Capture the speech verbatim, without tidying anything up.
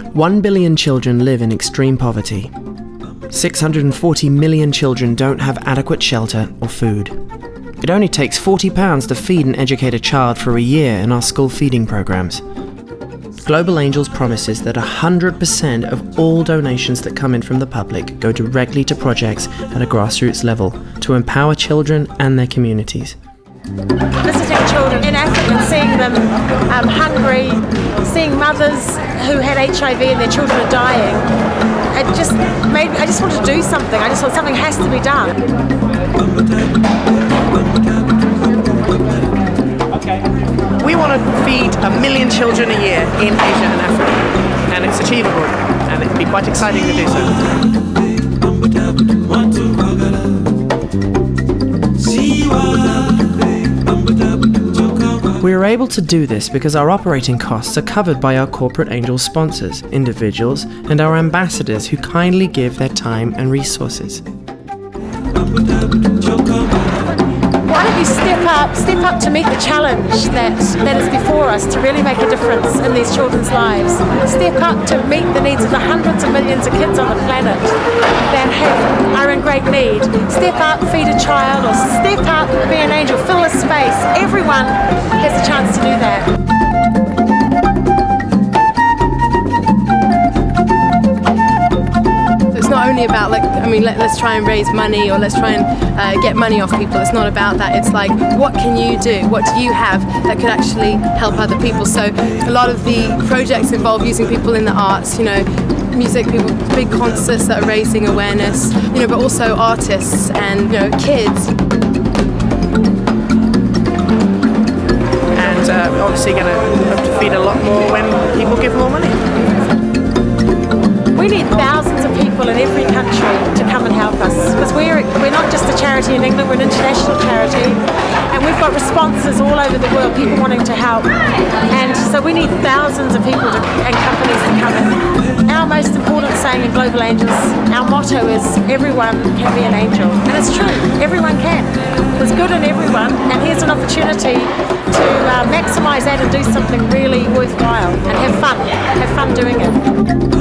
One billion children live in extreme poverty. six hundred forty million children don't have adequate shelter or food. It only takes forty pounds to feed and educate a child for a year in our school feeding programs. Global Angels promises that one hundred percent of all donations that come in from the public go directly to projects at a grassroots level to empower children and their communities. Visiting children in Africa and seeing them um, hungry, seeing mothers who had H I V and their children are dying, it just made me, I just wanted to do something. I just thought something has to be done. We want to feed a million children a year in Asia and Africa, and it's achievable, and it can be quite exciting to do so. We are able to do this because our operating costs are covered by our corporate Angel sponsors, individuals, and our ambassadors who kindly give their time and resources. Why don't you step up, step up to meet the challenge that, that is before us to really make a difference in these children's lives. Step up to meet the needs of the hundreds of millions of kids on the planet that have, are in great need. Step up, feed a child, or step up, be an angel, fill a space. Everyone has a chance to do that. It's not only about, like, I mean, let, let's try and raise money or let's try and uh, get money off people. It's not about that. It's like, what can you do? What do you have that could actually help other people? So a lot of the projects involve using people in the arts, you know, music people, big concerts that are raising awareness, you know, but also artists and, you know, kids. And uh, we're obviously going to have to feed a lot more when people give more money. We need thousands of people in every country to come and help us, because we're, we're not just a charity in England, we're an international charity, and we've got responses all over the world, people wanting to help, and so we need thousands of people to, and companies to come in. Our most important saying in Global Angels, our motto is, everyone can be an angel, and it's true, everyone can. There's good in everyone, and here's an opportunity to uh, maximise that and do something really worthwhile, and have fun, have fun doing it.